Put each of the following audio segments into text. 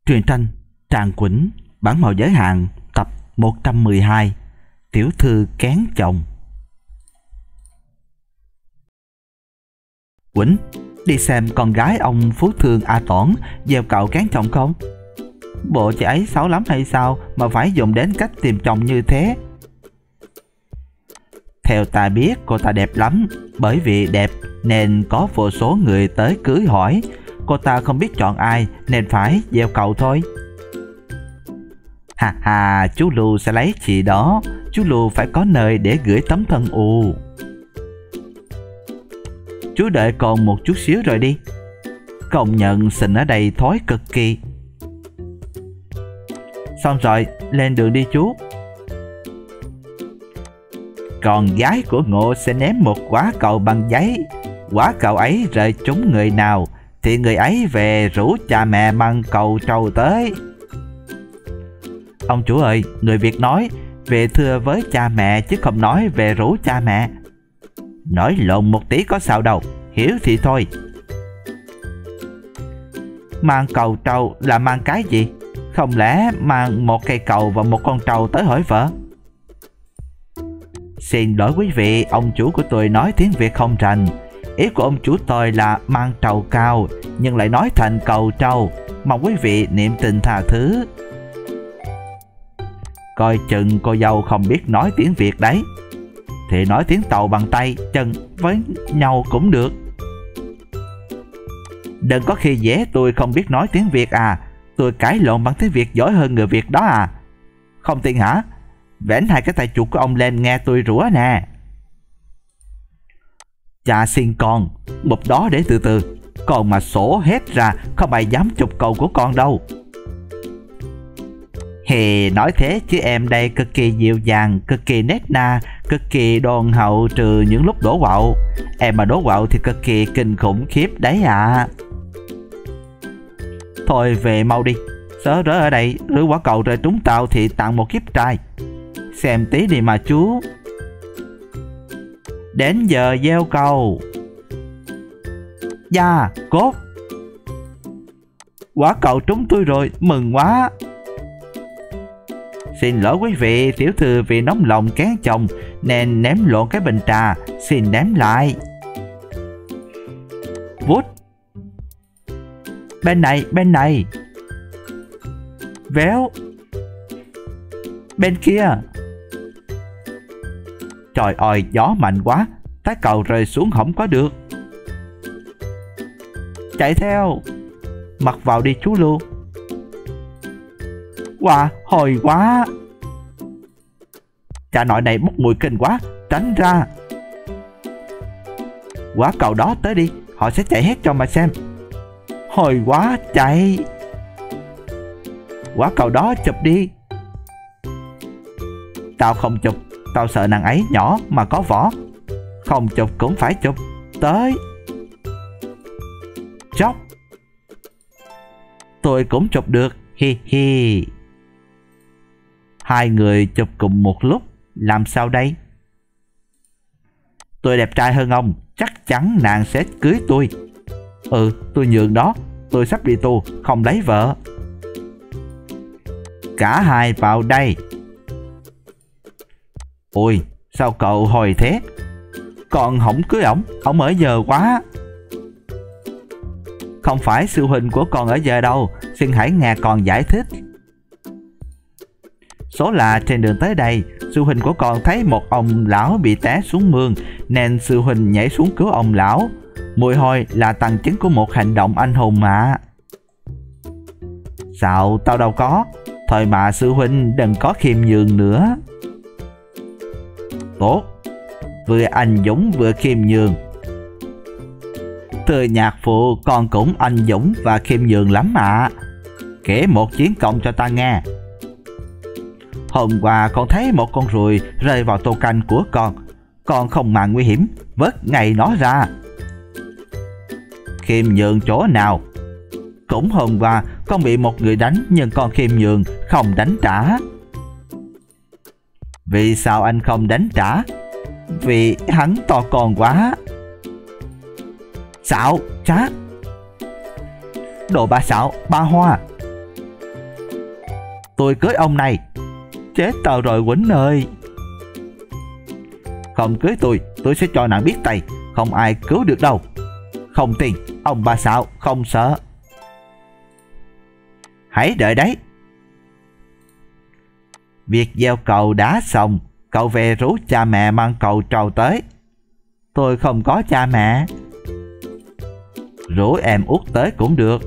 Truyện tranh Tràng Quỳnh bản màu giới hạn tập 112 Tiểu thư kén chồng. Quỳnh, đi xem con gái ông Phú Thương A Toản gieo cậu kén chồng không? Bộ chị ấy xấu lắm hay sao mà phải dùng đến cách tìm chồng như thế? Theo ta biết cô ta đẹp lắm, bởi vì đẹp nên có vô số người tới cưới hỏi. Cô ta không biết chọn ai nên phải gieo cầu thôi. Ha ha, chú Lưu sẽ lấy chị đó. Chú Lưu phải có nơi để gửi tấm thân u. Chú đợi còn một chút xíu rồi đi. Công nhận xình ở đây thối cực kỳ. Xong rồi, lên đường đi chú. Con gái của Ngộ sẽ ném một quả cầu bằng giấy. Quả cầu ấy rơi trúng người nào thì người ấy về rủ cha mẹ mang cầu trầu tới. Ông chủ ơi, người Việt nói về thưa với cha mẹ chứ không nói về rủ cha mẹ. Nói lộn một tí có sao đâu, hiểu thì thôi. Mang cầu trầu là mang cái gì? Không lẽ mang một cây cầu và một con trầu tới hỏi vợ? Xin lỗi quý vị, ông chủ của tôi nói tiếng Việt không rành. Ý của ông chủ tôi là mang trầu cao nhưng lại nói thành cầu trầu. Mong quý vị niệm tình tha thứ. Coi chừng cô dâu không biết nói tiếng Việt đấy. Thì nói tiếng Tàu bằng tay chân với nhau cũng được. Đừng có khi dễ tôi không biết nói tiếng Việt à. Tôi cãi lộn bằng tiếng Việt giỏi hơn người Việt đó à. Không tin hả? Vẽn hai cái tay chuột của ông lên nghe tôi rủa nè. Cha xin con một đó để từ từ. Con mà sổ hết ra không ai dám chụp cầu của con đâu. Hề, nói thế chứ em đây cực kỳ dịu dàng, cực kỳ nết na, cực kỳ đôn hậu trừ những lúc đổ quạo. Em mà đổ quạo thì cực kỳ kinh khủng khiếp đấy à. Thôi về mau đi. Sớ rớ ở đây, rửa quả cầu rơi trúng tao thì tặng một kiếp trai. Xem tí đi mà chú. Đến giờ gieo cầu. Dạ, cốt. Quả cầu trúng tôi rồi, mừng quá. Xin lỗi quý vị, tiểu thư vì nóng lòng kén chồng nên ném lộn cái bình trà, xin ném lại. Vút. Bên này, bên này. Véo. Bên kia. Trời ơi, gió mạnh quá, cái cầu rơi xuống không có được. Chạy theo. Mặc vào đi chú Lưu. Wow, hồi quá. Cha nội này bốc mùi kinh quá, tránh ra. Quả cầu đó tới đi, họ sẽ chạy hết cho mà xem. Hồi quá, chạy. Quả cầu đó chụp đi. Tao không chụp, tao sợ nàng ấy nhỏ mà có vỏ. Không chụp cũng phải chụp. Tới. Chốc. Tôi cũng chụp được, hi hi. Hai người chụp cùng một lúc, làm sao đây? Tôi đẹp trai hơn ông, chắc chắn nàng sẽ cưới tôi. Tôi nhường đó, tôi sắp đi tu, không lấy vợ. Cả hai vào đây. Ôi, sao cậu hồi thế? Còn không cưới ổng ở giờ quá. Không phải sư huynh của con ở giờ đâu, xin hãy nghe con giải thích. Số là trên đường tới đây, sư huynh của con thấy một ông lão bị té xuống mương nên sư huynh nhảy xuống cứu ông lão. Mùi hôi là bằng chứng của một hành động anh hùng mà. Sao tao đâu có. Thôi mà sư huynh đừng có khiêm nhường nữa. Tốt, vừa anh dũng vừa khiêm nhường. Thưa nhạc phụ, con cũng anh dũng và khiêm nhường lắm ạ. Kể một chiến công cho ta nghe. Hôm qua con thấy một con ruồi rơi vào tô canh của con không màng nguy hiểm vớt ngay nó ra. Khiêm nhường chỗ nào? Cũng hôm qua con bị một người đánh nhưng con khiêm nhường không đánh trả. Vì sao anh không đánh trả? Vì hắn to con quá. Xạo, trá. Đồ ba xạo, ba hoa. tôi cưới ông này. Chết tao rồi Quýnh ơi. Không cưới tôi sẽ cho nàng biết tay, không ai cứu được đâu. Không tin, ông bà xạo không sợ. Hãy đợi đấy. Việc gieo cầu đã xong, cậu về rủ cha mẹ mang cầu trầu tới. Tôi không có cha mẹ. Rủ em út tới cũng được.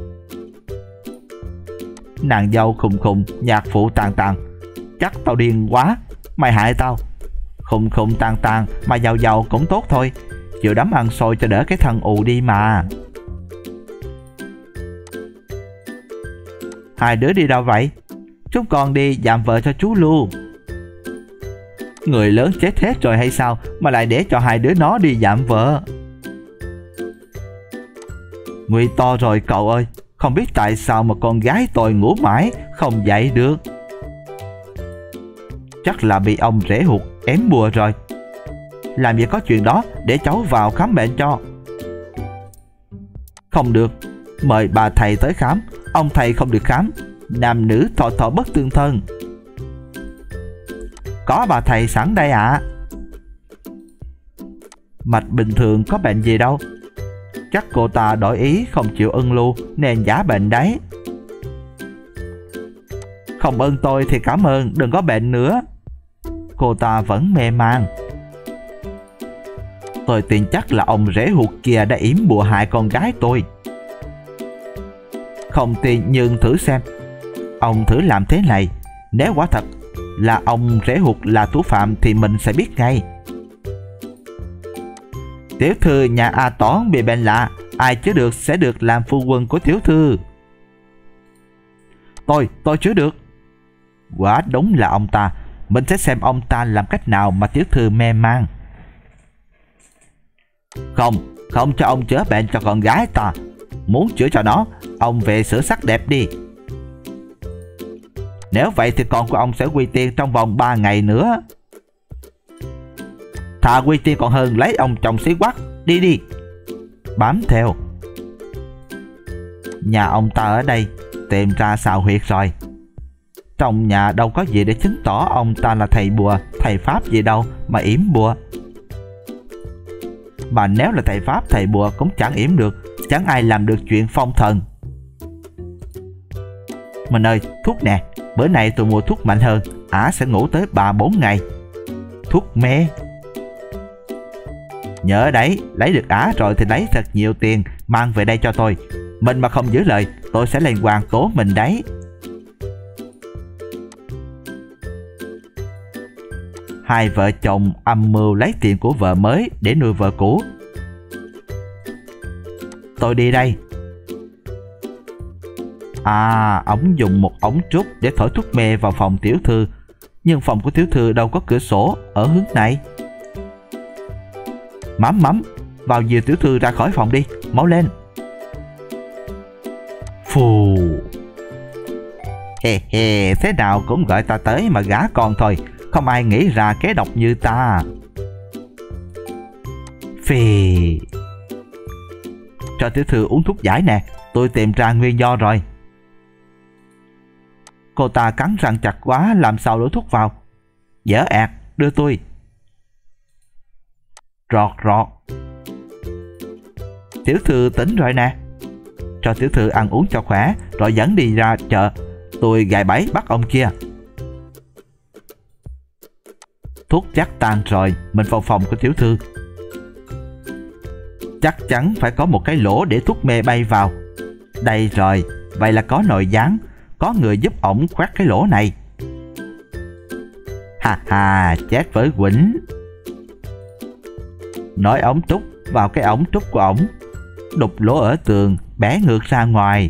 Nàng dâu khùng khùng, nhạc phụ tàn tàn. Chắc tao điên quá, mày hại tao. Khùng khùng tàn tàn mà giàu giàu cũng tốt thôi. Chịu đấm ăn xôi cho đỡ cái thân ù đi mà. Hai đứa đi đâu vậy? Chúng con đi dạm vợ cho chú Lưu. Người lớn chết hết rồi hay sao mà lại để cho hai đứa nó đi dạm vợ? Nguy to rồi cậu ơi. Không biết tại sao mà con gái tôi ngủ mãi không dậy được. Chắc là bị ông rể hụt ém bùa rồi. Làm gì có chuyện đó, để cháu vào khám bệnh cho. Không được, mời bà thầy tới khám. Ông thầy không được khám. Nam nữ thọ thọ bất tương thân. Có bà thầy sẵn đây ạ. Mạch bình thường có bệnh gì đâu. Chắc cô ta đổi ý không chịu ưng lưu nên giả bệnh đấy. Không ơn tôi thì cảm ơn, đừng có bệnh nữa. Cô ta vẫn mê man. Tôi tin chắc là ông rể hụt kia đã yểm bùa hại con gái tôi. Không tin nhưng thử xem. Ông thử làm thế này. Nếu quả thật là ông rể hụt là thủ phạm thì mình sẽ biết ngay. Tiểu thư nhà A Toán bị bệnh lạ, ai chữa được sẽ được làm phu quân của tiểu thư. Tôi chữa được. Quả đúng là ông ta. Mình sẽ xem ông ta làm cách nào mà tiểu thư mê man. Không cho ông chữa bệnh cho con gái ta. Muốn chữa cho nó, ông về sửa sắc đẹp đi. Nếu vậy thì con của ông sẽ quy tiên trong vòng 3 ngày nữa. Thà quy tiên còn hơn lấy ông chồng xí quắc. Đi. Bám theo. Nhà ông ta ở đây, tìm ra xào huyệt rồi. Trong nhà đâu có gì để chứng tỏ ông ta là thầy bùa, thầy pháp gì đâu mà yểm bùa. Mà nếu là thầy pháp, thầy bùa cũng chẳng yểm được. Chẳng ai làm được chuyện phong thần. Mình ơi, thuốc nè. Bữa nay tôi mua thuốc mạnh hơn. Ả sẽ ngủ tới 3-4 ngày. Thuốc mê. Nhớ đấy, lấy được Ả rồi thì lấy thật nhiều tiền mang về đây cho tôi. Mình mà không giữ lời, tôi sẽ lên quan tố mình đấy. Hai vợ chồng âm mưu lấy tiền của vợ mới để nuôi vợ cũ. Tôi đi đây. Ông dùng một ống trúc để thổi thuốc mê vào phòng tiểu thư. Nhưng phòng của tiểu thư đâu có cửa sổ ở hướng này. Mắm, vào dìu tiểu thư ra khỏi phòng đi, mau lên. Phù. Thế nào cũng gọi ta tới mà gả con thôi. Không ai nghĩ ra kế độc như ta. Phì. Cho tiểu thư uống thuốc giải nè. Tôi tìm ra nguyên do rồi. Cô ta cắn răng chặt quá, làm sao đổ thuốc vào. Dở ẹt, đưa tôi. Rọt. Tiểu thư tỉnh rồi nè. Cho tiểu thư ăn uống cho khỏe, rồi dẫn đi ra chợ. Tôi gài bẫy bắt ông kia. Thuốc chắc tan rồi, mình vào phòng của tiểu thư. Chắc chắn phải có một cái lỗ để thuốc mê bay vào. Đây rồi, vậy là có nội gián. Có người giúp ổng khoét cái lỗ này. Ha, chết với Quýnh. Nói ống trúc vào cái ống trúc của ổng. Đục lỗ ở tường, bẻ ngược ra ngoài.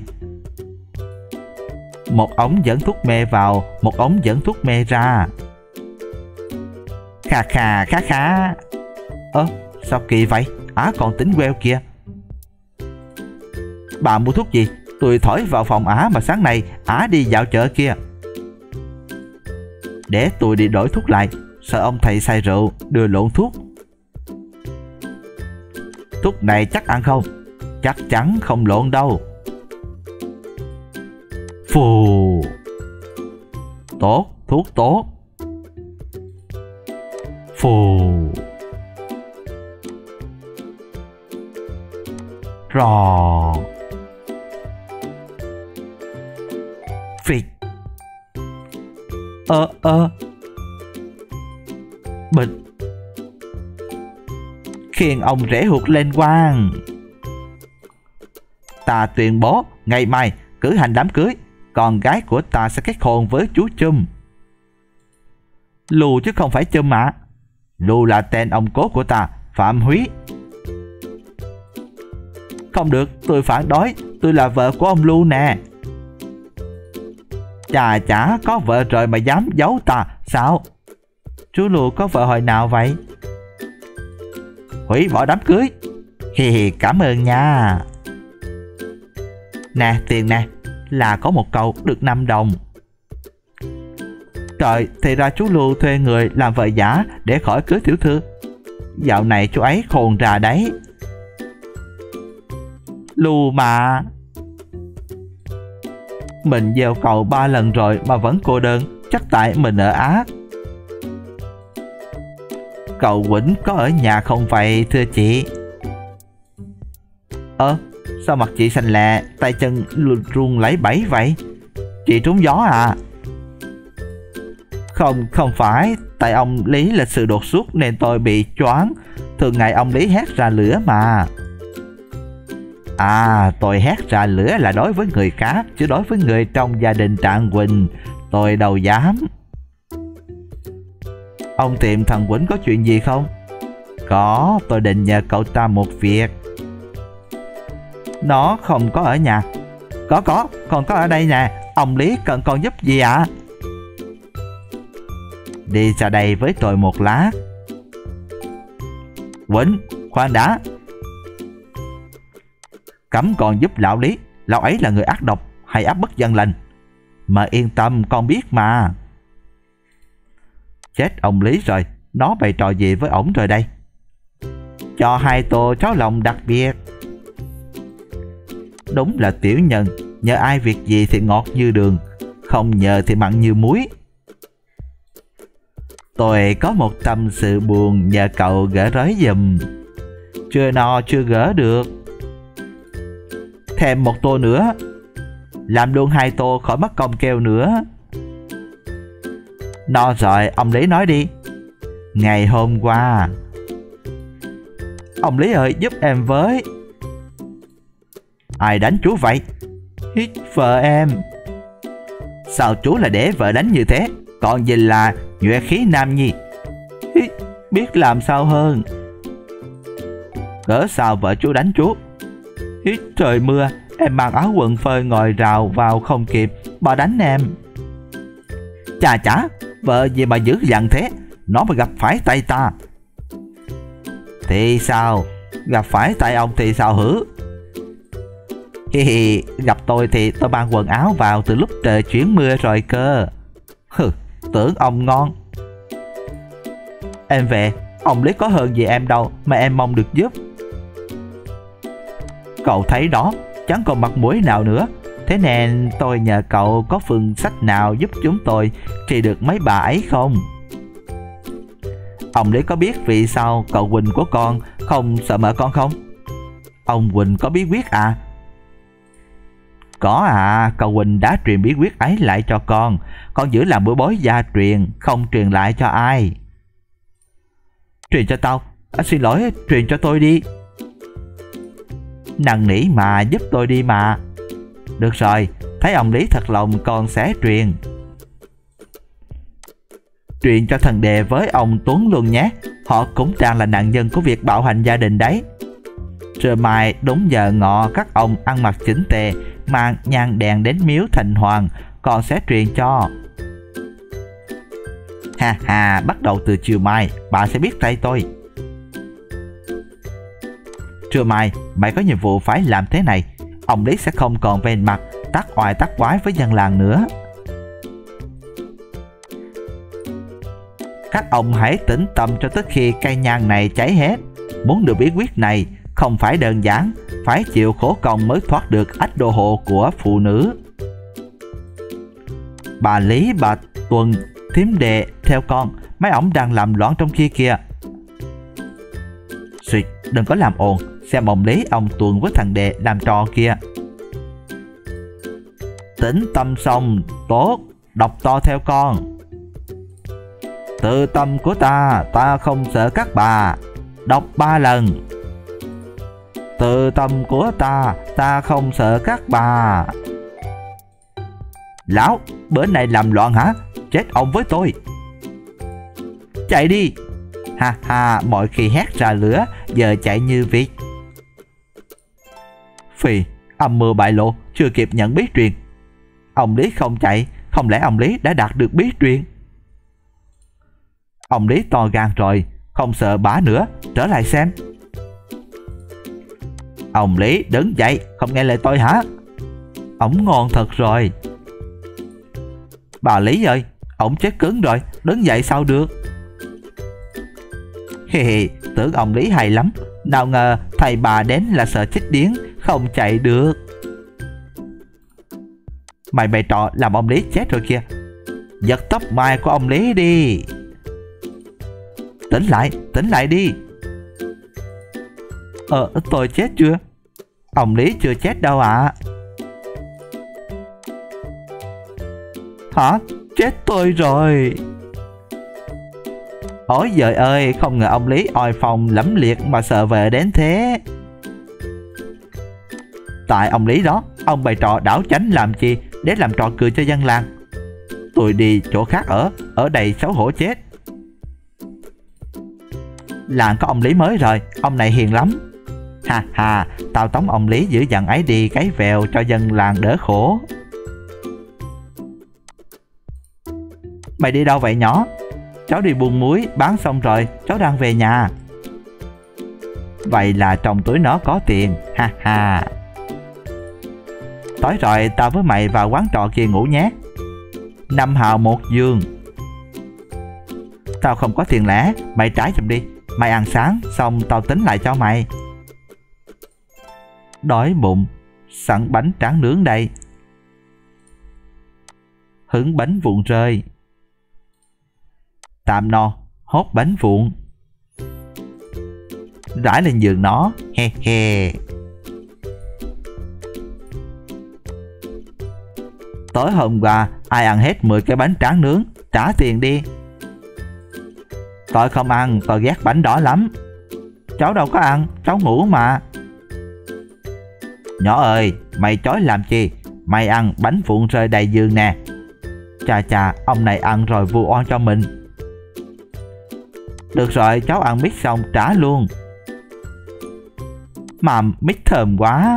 Một ống dẫn thuốc mê vào, một ống dẫn thuốc mê ra. Khà. Sao kỳ vậy? Ả còn tính queo kìa. Bà mua thuốc gì? Tôi thổi vào phòng Ả mà sáng nay Ả đi dạo chợ kia. Để tôi đi đổi thuốc lại. Sợ ông thầy say rượu đưa lộn thuốc. Thuốc này chắc ăn không? Chắc chắn không lộn đâu. Phù. Tốt, thuốc tốt. Phù. Rò. Phịch. Bịch. Khiên ông rễ hụt lên quang. Ta tuyên bố ngày mai cử hành đám cưới. Con gái của ta sẽ kết hôn với chú Chum. Lù chứ không phải Chum ạ. Lù là tên ông cố của ta, Phạm Húy. Không được, tôi phản đối. Tôi là vợ của ông Lu nè. Chà chả, có vợ rồi mà dám giấu ta sao? Chú Lu có vợ hồi nào vậy? Hủy bỏ đám cưới. Hi hi, cảm ơn nha. Nè, tiền nè. Là có một cậu được 5 đồng. Trời, thì ra chú Lu thuê người làm vợ giả để khỏi cưới tiểu thư. Dạo này chú ấy khôn ra đấy. Lu mà. Mình gieo cầu 3 lần rồi mà vẫn cô đơn. Chắc tại mình ở Á. Cậu Quỳnh có ở nhà không vậy thưa chị? Sao mặt chị xanh lè, tay chân run lẩy bẩy vậy? Chị trúng gió à? Không phải. Tại ông Lý là sự đột xuất nên tôi bị choáng. Thường ngày ông Lý hét ra lửa mà. À, tôi hét ra lửa là đối với người khác, chứ đối với người trong gia đình Trạng Quỳnh tôi đâu dám. Ông tìm thằng Quỳnh có chuyện gì không? Có, tôi định nhờ cậu ta một việc. Nó không có ở nhà. Có, con có ở đây nè. Ông Lý cần con giúp gì ạ? Đi ra đây với tôi một lát. Quỳnh, khoan đã. Cấm con giúp lão Lý. Lão ấy là người ác độc, hay áp bức dân lành. Mà yên tâm, con biết mà. Chết ông Lý rồi. Nó bày trò gì với ổng rồi đây? Cho 2 tô cháo lòng đặc biệt. Đúng là tiểu nhân. Nhờ ai việc gì thì ngọt như đường, không nhờ thì mặn như muối. Tôi có một tâm sự buồn nhờ cậu gỡ rối giùm. Chưa no chưa gỡ được. Thêm 1 tô nữa. Làm luôn 2 tô khỏi mất công kêu nữa. No rồi, ông Lý nói đi. Ngày hôm qua. Ông Lý ơi, giúp em với. Ai đánh chú vậy? Hít, vợ em. Sao chú lại để vợ đánh như thế? Còn gì là nhuệ khí nam nhi. Hít, biết làm sao hơn. Cỡ sao vợ chú đánh chú? Hít, trời mưa, em mang áo quần phơi ngồi rào vào không kịp, bà đánh em. Chà chả, vợ gì mà dữ dằn thế? Nó mà gặp phải tay ta. Thì sao? Gặp phải tay ông thì sao hử? Hi hi, gặp tôi thì tôi mang quần áo vào từ lúc trời chuyển mưa rồi cơ. Hừ, tưởng ông ngon. Em về, ông Lý có hơn gì em đâu mà em mong được giúp. Cậu thấy đó, chẳng còn mặt mũi nào nữa. Thế nên tôi nhờ cậu có phương sách nào giúp chúng tôi trị được mấy bà ấy không? Ông Lý có biết vì sao cậu Quỳnh của con không sợ mợ con không? Ông Quỳnh có bí quyết à? Có à, cậu Quỳnh đã truyền bí quyết ấy lại cho con. Con giữ làm bữa bối gia truyền, không truyền lại cho ai. Truyền cho tao? Xin lỗi, truyền cho tôi đi. Năn nỉ mà, giúp tôi đi mà. Được rồi, thấy ông Lý thật lòng con sẽ truyền. Truyền cho thần đề với ông Tuấn luôn nhé. Họ cũng đang là nạn nhân của việc bạo hành gia đình đấy. Trưa mai đúng giờ ngọ các ông ăn mặc chỉnh tề, mang nhang đèn đến miếu Thành Hoàng, con sẽ truyền cho. Ha ha, bắt đầu từ chiều mai bà sẽ biết tay tôi. Trưa mai mày có nhiệm vụ phải làm thế này. Ông Lý sẽ không còn ven mặt tác oai tác quái với dân làng nữa. Các ông hãy tĩnh tâm cho tới khi cây nhang này cháy hết. Muốn được bí quyết này không phải đơn giản, phải chịu khổ công mới thoát được ách đô hộ của phụ nữ. Bà Lý bà Tuần, Thím Đệ, theo con, mấy ổng đang làm loạn trong kia kìa. Xuyệt, đừng có làm ồn, xem ông Lý ông Tuần với thằng Đệ làm trò kia. Tĩnh tâm xong, tốt, đọc to theo con. Tự tâm của ta không sợ các bà. Đọc 3 lần. Tự tâm của ta không sợ các bà. Lão, bữa nay làm loạn hả? Chết ông với tôi. Chạy đi. Ha ha, mọi khi hét ra lửa, giờ chạy như vịt. Phì, âm mưu bại lộ, chưa kịp nhận bí truyền. Ông Lý không chạy, không lẽ ông Lý đã đạt được bí truyền? Ông Lý to gan rồi, không sợ bả nữa, trở lại xem. Ông Lý đứng dậy, không nghe lời tôi hả? Ổng ngon thật rồi. Bà Lý ơi, ổng chết cứng rồi, đứng dậy sao được? Hì, tưởng ông Lý hay lắm, nào ngờ thầy bà đến là sợ chết điếng, không chạy được. Mày bày trò làm ông Lý chết rồi kìa. Giật tóc mai của ông Lý đi. Tỉnh lại đi. Tôi chết chưa? Ông Lý chưa chết đâu ạ. Hả? Chết tôi rồi. Ôi giời ơi, không ngờ ông Lý oai phong lẫm liệt mà sợ về đến thế. Tại ông Lý đó, ông bày trò đảo chánh làm chi để làm trò cười cho dân làng. Tôi đi chỗ khác ở đây xấu hổ chết. Làng có ông Lý mới rồi, ông này hiền lắm. Ha ha, tao tống ông Lý giữ dặn ấy đi cái vèo cho dân làng đỡ khổ. Mày đi đâu vậy nhỏ? Cháu đi buôn muối, bán xong rồi, cháu đang về nhà. Vậy là trong túi nó có tiền, ha ha. Tối rồi tao với mày vào quán trọ kia ngủ nhé. 5 hào 1 giường. Tao không có tiền lẻ, mày trả giùm đi. Mày ăn sáng xong tao tính lại cho mày. Đói bụng, sẵn bánh tráng nướng đây. Hứng bánh vụn rơi. Tạm no, hốt bánh vụn. Rải lên giường nó, he he. Tối hôm qua ai ăn hết 10 cái bánh tráng nướng, trả tiền đi. Tôi không ăn, tôi ghét bánh đỏ lắm. Cháu đâu có ăn, cháu ngủ mà. Nhỏ ơi, mày chói làm chi? Mày ăn bánh vụn rơi đầy giường nè. Chà, ông này ăn rồi vu oan cho mình. Được rồi, cháu ăn mít xong trả luôn. Mà mít thơm quá.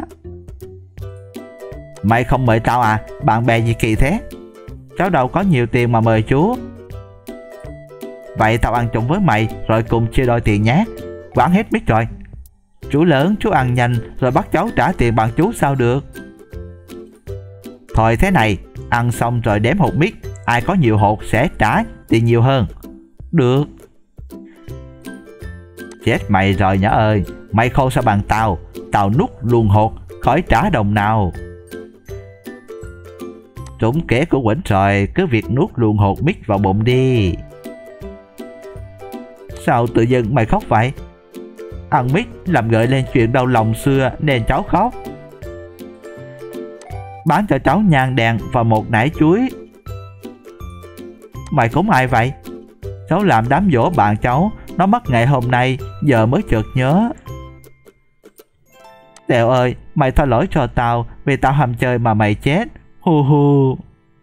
Mày không mời tao à? Bạn bè gì kỳ thế? Cháu đâu có nhiều tiền mà mời chú. Vậy tao ăn chung với mày rồi cùng chia đôi tiền nhé. Quán hết mít rồi. Chú lớn, chú ăn nhanh rồi bắt cháu trả tiền bằng chú sao được? Thôi thế này, ăn xong rồi đếm hột mít, ai có nhiều hột sẽ trả tiền nhiều hơn. Được. Chết mày rồi nhỏ ơi, mày khô sao bằng tao nuốt luôn hột, khỏi trả đồng nào. Trúng kế của Quỳnh rồi, cứ việc nuốt luôn hột mít vào bụng đi. Sao tự dưng mày khóc vậy? Ăn mít làm gợi lên chuyện đau lòng xưa nên cháu khóc. Bán cho cháu nhang đèn và một nải chuối. Mày cúng ai vậy? Cháu làm đám giỗ bạn cháu, nó mất ngày hôm nay, giờ mới chợt nhớ. Tèo ơi, mày tha lỗi cho tao, vì tao ham chơi mà mày chết. Hu hu.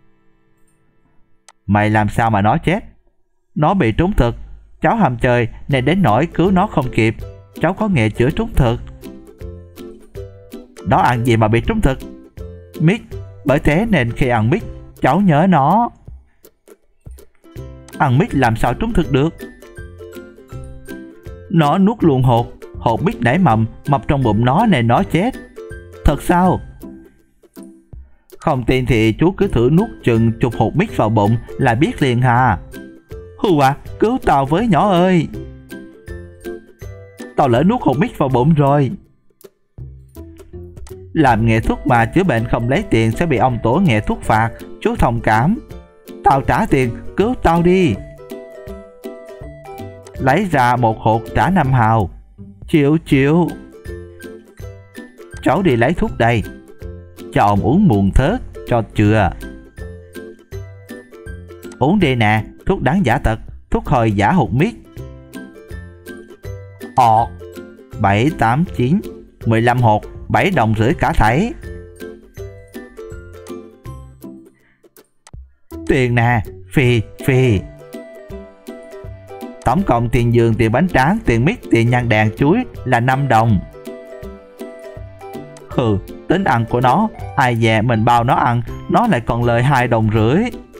Mày làm sao mà nó chết? Nó bị trúng thực. Cháu ham chơi nên đến nỗi cứu nó không kịp. Cháu có nghề chữa trúng thực. Nó ăn gì mà bị trúng thực? Mít. Bởi thế nên khi ăn mít, cháu nhớ nó. Ăn mít làm sao trúng thực được? Nó nuốt luôn hột mít nảy mập trong bụng nó nên nó chết. Thật sao? Không tin thì chú cứ thử nuốt chừng chục hột mít vào bụng là biết liền hà. Hù à, cứu tao với nhỏ ơi. Tao lỡ nuốt hột mít vào bụng rồi. Làm nghề thuốc mà chữa bệnh không lấy tiền sẽ bị ông tổ nghề thuốc phạt, chú thông cảm. Tao trả tiền, cứu tao đi. Lấy ra một hột trả 5 hào. Chịu. Cháu đi lấy thuốc đây. Cho ông uống muộn thớt cho chừa. Uống đi nè, thuốc đáng giả tật, thuốc hồi giả hụt miết. 7, 8, 9, 15 hột, 7 đồng rưỡi cả thảy. Tiền nè, phì. Tổng cộng tiền giường, tiền bánh tráng, tiền mít, tiền nhang đèn chuối là 5 đồng. Tính ăn của nó, ai dè mình bao nó ăn, nó lại còn lời 2 đồng rưỡi.